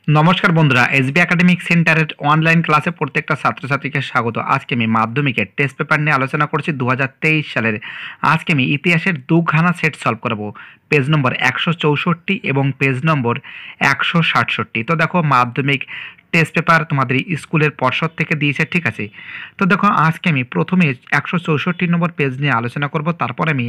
নমস্কার বন্ধুরা, SB academic সেন্টারের অনলাইন ক্লাসে প্রত্যেকটা ছাত্রছাত্রীকে স্বাগত। আজকে আমি মাধ্যমিকের টেস্ট পেপার নিয়ে আলোচনা করছি 2023 সালের। আজকে আমি ইতিহাসের দুখানা সেট সলভ করাবো, পেজ নম্বর 164 এবং পেজ নম্বর 167। তো দেখো, মাধ্যমিক টেস্ট পেপার তোমাদের স্কুলের পর্ষদ থেকে দিয়েছে, ঠিক আছে। তো দেখো, আজকে আমি প্রথমে 164 নম্বর পেজ নিয়ে আলোচনা করব, তারপর আমি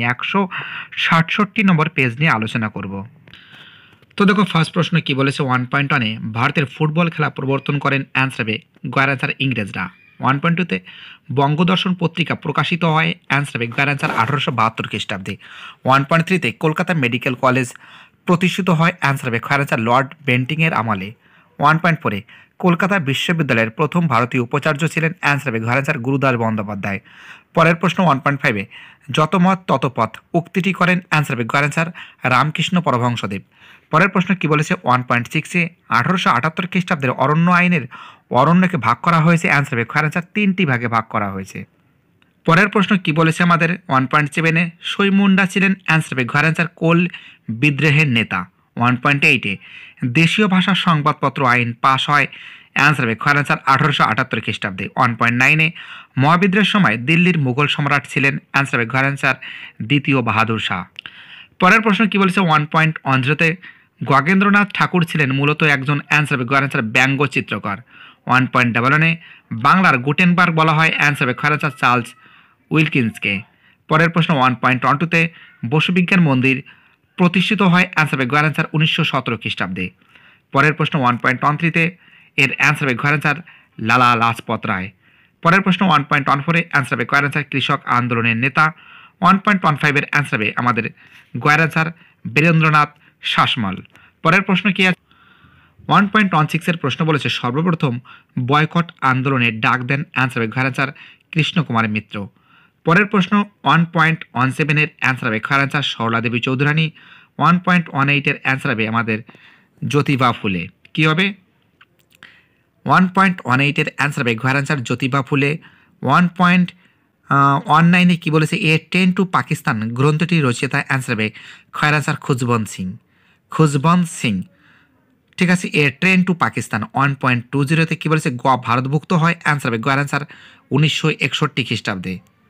167 নম্বর পেজ নিয়ে আলোচনা করব। তো দেখো, ফার্স্ট প্রশ্ন কি বলেছে 1.1-এ ভারতের ফুটবল খেলা প্রবর্তন করেন, অ্যান্সার হবে গয়ের অ্যান্সার ইংরেজরা। 1.2-তে বঙ্গদর্শন পত্রিকা প্রকাশিত হয়, অ্যান্সার হবে গয়ের অ্যান্সার 1872 খ্রিস্টাব্দে। 1.3-তে কলকাতা মেডিকেল কলেজ প্রতিষ্ঠিত হয়, অ্যান্সার হবে গয়ের অ্যান্সার লর্ড বেন্টিংয়ের আমলে। 1.4-এ কলকাতা বিশ্ববিদ্যালয়ের প্রথম ভারতীয় উপাচার্য ছিলেন, অ্যান্সার হবে গয়ের অ্যান্সার গুরুদাস বন্দ্যোপাধ্যায়। পরের প্রশ্ন 1.5-এ যত মত তত পথ উক্তিটি করেন, অ্যান্সার হবে গয়ের অ্যান্সার রামকৃষ্ণ পরমহংসদেব। পরের প্রশ্ন কি বলেছে 1.6-এ 1878 খ্রিস্টাব্দের অরণ্য আইনের অরণ্যকে ভাগ করা হয়েছে, অ্যান্সার হবে গয়ের অ্যান্সার 3টি ভাগে ভাগ করা হয়েছে। পরের প্রশ্ন কি বলেছে আমাদের 1.7-এ সৈমুন্ডা ছিলেন, অ্যান্সার হবে গয়ের অ্যান্সার কোল বিদ্রোহের নেতা। 1.8-এ দেশীয় ভাষার সংবাদপত্র আইন পাশ হয়, অ্যান্সার হবে গয়ের অ্যান্সার 1878 খ্রিস্টাব্দে। 1.9-এ মহাবিদ্রোহের সময় দিল্লির মুঘল সম্রাট ছিলেন, অ্যান্সার হবে গয়ের অ্যান্সার দ্বিতীয় বাহাদুর শাহ। পরের প্রশ্ন কি বলেছে 1.10-তে গগেন্দ্রনাথ ঠাকুর ছিলেন মূলত একজন, অ্যান্সার হবে গয়ের অ্যান্সার ব্যঙ্গ চিত্রকর। 1.11-এ বাংলার গুটেনবার্গ বলা হয়, অ্যান্সার হবে গয়ের অ্যান্সার চার্লস উইলকিন্সকে। পরের প্রশ্ন 1.12-তে বসুবিজ্ঞান মন্দির প্রতিষ্ঠিত হয়, অ্যান্সার হবে গয়ের অ্যান্সার 1917 খ্রিস্টাব্দে। পরের প্রশ্ন 1.13-তে এর অ্যান্সার হবে গয়ের অ্যান্সার লালা লাজপত রায়। পরের প্রশ্ন 1.14-এ অ্যান্সার হবে গয়ের অ্যান্সার কৃষক আন্দোলনের নেতা। 1.15-এর অ্যান্সার হবে আমাদের গয়ের অ্যান্সার বীরেন্দ্রনাথ শাসমল। পরের প্রশ্ন কি আছে 1.16-এর প্রশ্ন বলেছে সর্বপ্রথম বয়কট আন্দোলনের ডাক দেন, অ্যান্সার হবে গয়ের অ্যান্সার কৃষ্ণকুমার মিত্র। পরের প্রশ্ন 1.17-এর অ্যান্সার হবে গয়ের অ্যান্সার সরলা দেবী চৌধুরানী। 1.18-এর অ্যান্সার হবে আমাদের জ্যোতিবা ফুলে। কি হবে 1.18-এর অ্যান্সার হবে গয়ের অ্যান্সার জ্যোতিবা ফুলে। 1.19-এ কি বলেছে এ ট্রেন টু পাকিস্তান গ্রন্থটি রচয়িতা, অ্যান্সার হবে গয়ের অ্যান্সার খুশবন্ত সিং। ঠিক আছে, এ ট্রেন টু পাকিস্তান। 1.20-তে কি বলেছে গোয়া ভারতভুক্ত হয়, অ্যান্সার হবে গয়ের অ্যান্সার 1961 খ্রিস্টাব্দে।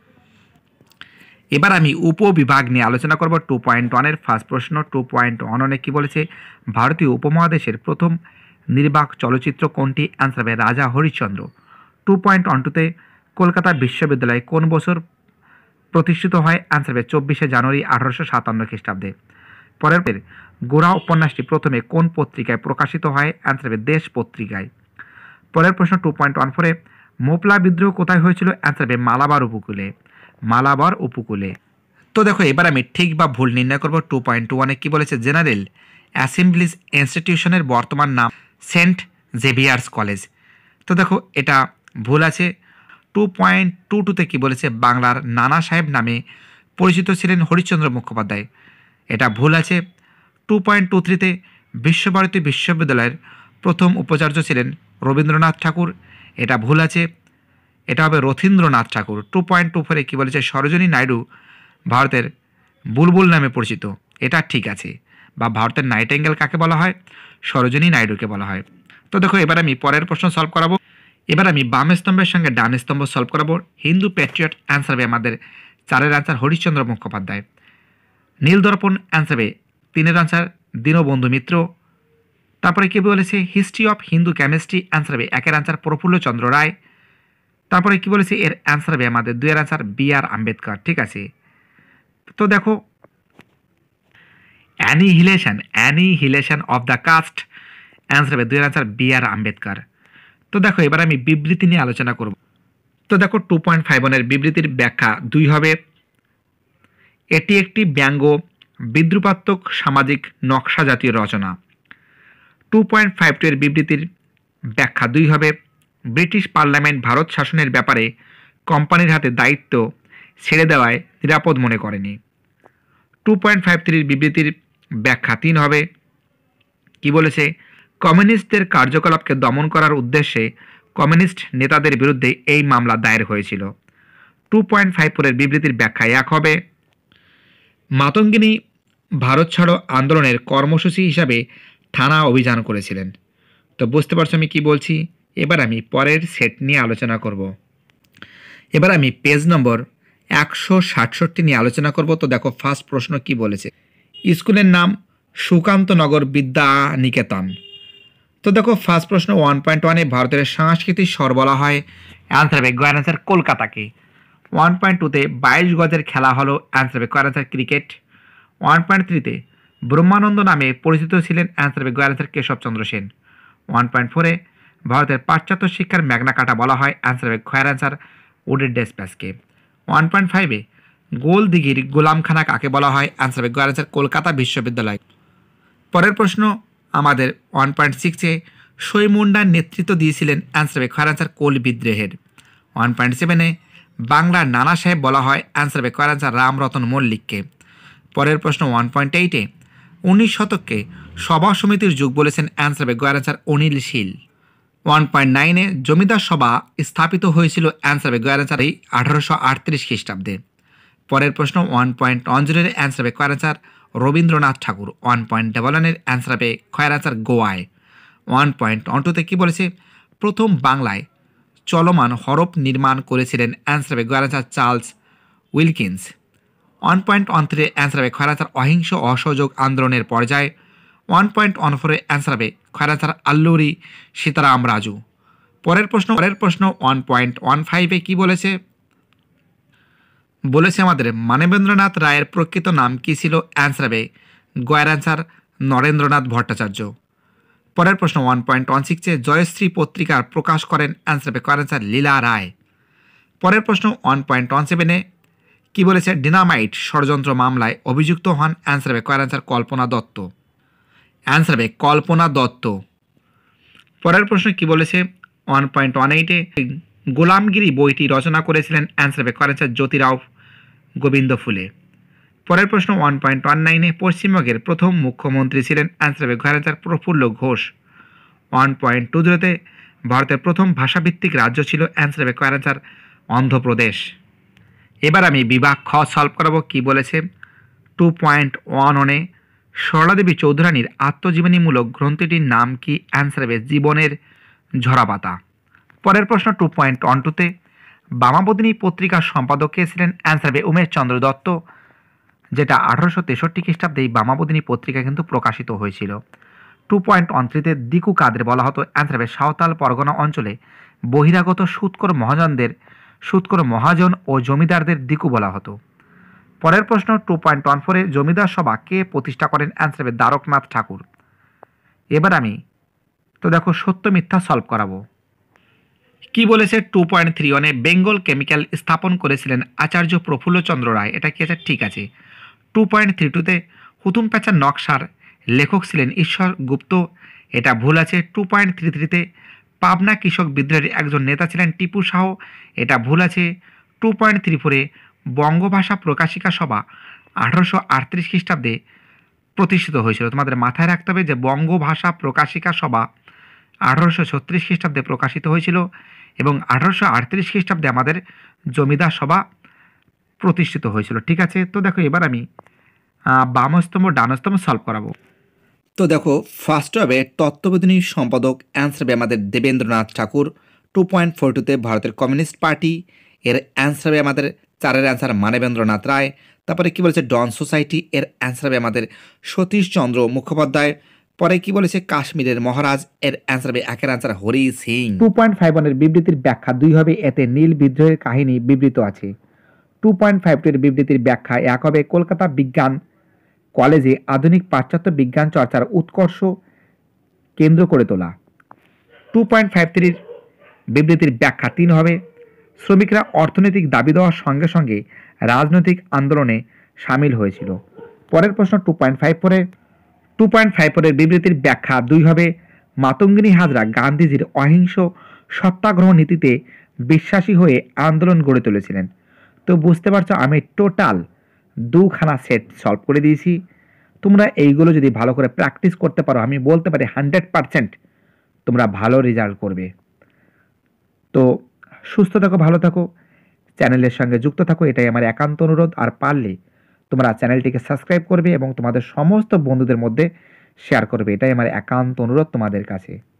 এবার আমি উপবিভাগ নিয়ে আলোচনা করব 2.1-এর ফার্স্ট প্রশ্ন। 2.1-এ কি বলেছে ভারতীয় উপমহাদেশের প্রথম নির্বাক চলচ্চিত্র কোনটি, অ্যান্সার হবে রাজা হরিশ্চন্দ্র। 2.12-তে কলকাতা বিশ্ববিদ্যালয় কোন বছর প্রতিষ্ঠিত হয়, অ্যান্সার হবে 24শে জানুয়ারি 1857 খ্রিস্টাব্দে। পরের গোরা উপন্যাসটি প্রথমে কোন পত্রিকায় প্রকাশিত হয়, অ্যান্সার হবে দেশ পত্রিকায়। পরের প্রশ্ন 2.14-এ মোপলা বিদ্রোহ কোথায় হয়েছিল, অ্যান্সার হবে মালাবার উপকূলে। তো দেখো, এবার আমি ঠিক বা ভুল নির্ণয় করব। 2.21-এ কি বলেছে জেনারেল অ্যাসেম্বলিজ ইনস্টিটিউশনের বর্তমান নাম সেন্ট জেভিয়ার্স কলেজ। তো দেখো, এটা ভুল আছে। 2.22-তে কি বলেছে বাংলার নানা সাহেব নামে পরিচিত ছিলেন হরিশ্চন্দ্র মুখোপাধ্যায়। এটা ভুল আছে। 2.23-তে বিশ্বভারতী বিশ্ববিদ্যালয়ের প্রথম উপাচার্য ছিলেন রবীন্দ্রনাথ ঠাকুর। এটা ভুল আছে, এটা হবে রথীন্দ্রনাথ ঠাকুর। 2.24-এ কি বলেছে সরোজিনী নাইডু ভারতের বুলবুল নামে পরিচিত। এটা ঠিক আছে, বা ভারতের নাইটেঙ্গেল কাকে বলা হয়, সরোজিনী নাইডুকে বলা হয়। তো দেখো, এবার আমি পরের প্রশ্ন সলভ করাবো। এবার আমি বাম স্তম্ভের সঙ্গে ডান স্তম্ভ সলভ করাবো। হিন্দু প্যাট্রিয়ট, অ্যান্সার হবে আমাদের 4-এর অ্যান্সার হরিশ্চন্দ্র মুখোপাধ্যায়। নীল দর্পণ, অ্যান্সার হবে 3-এর অ্যান্সার দীনবন্ধু মিত্র। তারপরে কি বলেছে history of Hindu chemistry, answer হবে 1-এর অ্যান্সার প্রফুল্লচন্দ্র রায়। তারপরে কি বলেছে এর অ্যান্সার হবে আমাদের 2-এর অ্যান্সার BR আম্বেদকর। ঠিক আছে, তো দেখো annihilation of the caste, answer হবে 2-এর অ্যান্সার BR আম্বেদকর। তো দেখো, এবার আমি বিবৃতি নিয়ে আলোচনা করব। তো দেখো 2.51-এর বিবৃতির ব্যাখ্যা 2 হবে। এটি একটি ব্যঙ্গ বিদ্রুপাত্মক সামাজিক নকশা জাতীয় রচনা। 2.52-এর বিবৃতির ব্যাখ্যা 2 হবে। ব্রিটিশ পার্লামেন্ট ভারত শাসনের ব্যাপারে কোম্পানির হাতে দায়িত্ব ছেড়ে দেওয়ায় নিরাপদ মনে করেনি। 2.53-এর বিবৃতির ব্যাখ্যা 3 হবে। কি বলেছে কমিউনিস্টদের কার্যকলাপকে দমন করার উদ্দেশ্যে কমিউনিস্ট নেতাদের বিরুদ্ধে এই মামলা দায়ের হয়েছিল। 2.54-এর বিবৃতির ব্যাখ্যা 1 হবে। মাতঙ্গিনী ভারত ছাড়ো আন্দোলনের কর্মসূচি হিসাবে থানা অভিযান করেছিলেন। তো বুঝতে পারছো আমি কি বলছি। এবার আমি পরের সেট নিয়ে আলোচনা করব। এবার আমি পেজ নম্বর 167 নিয়ে আলোচনা করব। তো দেখো ফার্স্ট প্রশ্ন কি বলেছে, স্কুলের নাম সুকান্তনগর বিদ্যা নিকেতন। তো দেখো ফার্স্ট প্রশ্ন 1.1-এ ভারতের সাংস্কৃতিক শহর বলা হয়, অ্যান্সার হবে গয়ের অ্যান্সার কলকাতাকে। 1.2-তে 22 গজের খেলা হলো, অ্যান্সার হবে গয়ের অ্যান্সার ক্রিকেট। 1.3-তে ব্রহ্মানন্দ নামে পরিচিত ছিলেন, অ্যান্সার হবে গয়ের অ্যান্সার কেশবচন্দ্র সেন। 1.4-এ ভারতের পাশ্চাত্য শিক্ষার ম্যাগনা কাটা বলা হয়, অ্যান্সার হবে গয়ের অ্যান্সার উডেডেসপ্যাসকে। 1.5-এ গোল দিঘির গোলামখানা কাকে বলা হয়, অ্যান্সার হবে গয়ের অ্যান্সার কলকাতা বিশ্ববিদ্যালয়। পরের প্রশ্ন আমাদের 1.6-এ সৈমুন্ডার নেতৃত্ব দিয়েছিলেন, অ্যান্সার হবে গয়ের অ্যান্সার কোল বিদ্রোহের। 1.7-এ বাংলার নানা সাহেব বলা হয়, অ্যান্সার হবে গয়ের অ্যান্সার রামরতন মল্লিককে। পরের প্রশ্ন 1.8-এ 19 শতককে সভা সমিতির যুগ বলেছেন, অ্যান্সার হবে গয়ের অ্যান্সার অনিল শীল। 1.9-এ জমিদার সভা স্থাপিত হয়েছিল, অ্যান্সার হবে গয়ের অ্যান্সার 1838 খ্রিস্টাব্দে। পরের প্রশ্ন 1.10-এর অ্যান্সার হবে গয়ের অ্যান্সার রবীন্দ্রনাথ ঠাকুর। 1.11-এর অ্যান্সার হবে গয়ের অ্যান্সার গোয়ায়। 1.12-তে কী বলেছে, প্রথম বাংলায় চলমান হরফ নির্মাণ করেছিলেন, অ্যান্সার হবে গয়ের অ্যান্সার চার্লস উইলকিন্স। 1.13-এর অ্যান্সার হবে গয়ের অ্যান্সার অহিংস অসহযোগ আন্দোলনের পর্যায়ে। 1.14-এর অ্যান্সার হবে গয়ের অ্যান্সার আল্লুরি সীতারাম রাজু। পরের প্রশ্ন 1.15-এ কী বলেছে, বলেছে আমাদের মানবেন্দ্রনাথ রায়ের প্রকৃত নাম কী ছিল, অ্যান্সার হবে গয়ের অ্যান্সার নরেন্দ্রনাথ ভট্টাচার্য। পরের প্রশ্ন 1.16-এ জয়শ্রী পত্রিকার প্রকাশ করেন, অ্যান্সার হবে গয়ের অ্যান্সার লীলা রায়। পরের প্রশ্ন 1.17-এ কী বলেছে, ডিনামাইট ষড়যন্ত্র মামলায় অভিযুক্ত হন, অ্যান্সার হবে গয়ের অ্যান্সার কল্পনা দত্ত। অ্যান্সার হবে কল্পনা দত্ত। পরের প্রশ্ন কি বলেছে, 1.18-এ গোলামগিরি বইটি রচনা করেছিলেন, অ্যান্সার হবে গয়ের অ্যান্সার জ্যোতিরাও গোবিন্দ ফুলে। পরের প্রশ্ন 1.19-এ পশ্চিমবঙ্গের প্রথম মুখ্যমন্ত্রী ছিলেন, অ্যান্সার হবে গয়ের অ্যান্সার প্রফুল্ল ঘোষ। 1.20-তে ভারতের প্রথম ভাষাভিত্তিক রাজ্য ছিল, অ্যান্সার হবে গয়ের অ্যান্সার অন্ধ্রপ্রদেশ। এবার আমি বিভাগ খ সলভ করাবো। কি বলেছে, 2.11-এ সরলাদেবী চৌধুরানীর আত্মজীবনীমূলক গ্রন্থটির নাম কি, অ্যান্সার হবে জীবনের ঝরাপাতা। পরের প্রশ্ন 2.12-তে বামাবদিনী পত্রিকার সম্পাদক কে ছিলেন, অ্যান্সার হবে উমেশ চন্দ্র দত্ত, যেটা 1863 খ্রিস্টাব্দে এই বামাবদিনী পত্রিকা কিন্তু প্রকাশিত হয়েছিল। 2.13-তে দিকু কাদের বলা হতো, অ্যান্সার হবে সাঁওতাল পরগনা অঞ্চলে বহিরাগত সুৎকর মহাজন ও জমিদারদের দিকু বলা হতো। পরের প্রশ্ন 2.14-এ জমিদার সভা কে প্রতিষ্ঠা করেন, অ্যান্সার হবে দ্বারকনাথ ঠাকুর। এবার আমি তো দেখো সত্য মিথ্যা সলভ করাবো। কি বলেছে, 2.31-এ বেঙ্গল কেমিক্যাল স্থাপন করেছিলেন আচার্য প্রফুল্লচন্দ্র রায়, এটা কি আছে, ঠিক আছে। 2.32-তে হুতুম প্যাঁচার নকশার লেখক ছিলেন ঈশ্বর গুপ্ত, এটা ভুল আছে। 2.33-তে পাবনা কৃষক বিদ্রোহের একজন নেতা ছিলেন টিপু শাহ, এটা ভুল আছে। 2.34-এ বঙ্গভাষা প্রকাশিকা সভা 1838 খ্রিস্টাব্দে প্রতিষ্ঠিত হয়েছিল। তোমাদের মাথায় রাখতে হবে যে বঙ্গভাষা প্রকাশিকা সভা 1836 খ্রিস্টাব্দে প্রকাশিত হয়েছিল এবং 1838 খ্রিস্টাব্দে আমাদের জমিদার সভা প্রতিষ্ঠিত হয়েছিল, ঠিক আছে। তো দেখো এবার আমি বামস্তম্ভ ডানস্তম্ভ সলভ করাবো। তো দেখো ফার্স্ট হবে তত্ত্ববোধিনী সম্পাদক, অ্যান্সার হবে আমাদের দেবেন্দ্রনাথ ঠাকুর। 2.42-তে ভারতের কমিউনিস্ট পার্টি, এর অ্যান্সার হবে আমাদের 4-এর অ্যান্সার মানবেন্দ্রনাথ রায়। তারপরে কি বলেছে ডন সোসাইটি, এর অ্যান্সার হবে আমাদের সতীশচন্দ্র মুখোপাধ্যায়। পরে কি বলেছে কাশ্মীরের মহারাজ, এর অ্যান্সার হবে 1-এর অ্যান্সার হরি সিং। 2.51-এর বিবৃতির ব্যাখ্যা 2 হবে, এতে নীল বিদ্রোহের কাহিনী বিবৃত আছে। 2.52-এর বিবৃতির ব্যাখ্যা 1 হবে কলকাতা বিজ্ঞান কলেজে আধুনিক পাশ্চাত্য বিজ্ঞান চর্চার উৎকর্ষ কেন্দ্র করে তোলা। 2.53-এর বিবৃতির ব্যাখ্যা 3 হবে শ্রমিকরা অর্থনৈতিক দাবি দেওয়ার সঙ্গে সঙ্গে রাজনৈতিক আন্দোলনে সামিল হয়েছিল। পরের প্রশ্ন 2.54-এর বিবৃতির ব্যাখ্যা 2 হবে মাতঙ্গিনী হাজরা গান্ধীজির অহিংস সত্যাগ্রহ নীতিতে বিশ্বাসী হয়ে আন্দোলন গড়ে তুলেছিলেন। তো বুঝতে পারছো আমি টোটাল 2খানা সেট সলভ করে দিয়েছি। তোমরা এইগুলো যদি ভালো করে প্র্যাকটিস করতে পারো, আমি বলতে পারি 100% তোমরা ভালো রেজাল্ট করবে। তো সুস্থ থাকো, ভালো থাকো, চ্যানেলের সঙ্গে যুক্ত থাকো, এটাই আমার একান্ত অনুরোধ। আর পারলে তোমরা চ্যানেলটিকে সাবস্ক্রাইব করবে এবং তোমাদের সমস্ত বন্ধুদের মধ্যে শেয়ার করবে, এটাই আমার একান্ত অনুরোধ তোমাদের কাছে।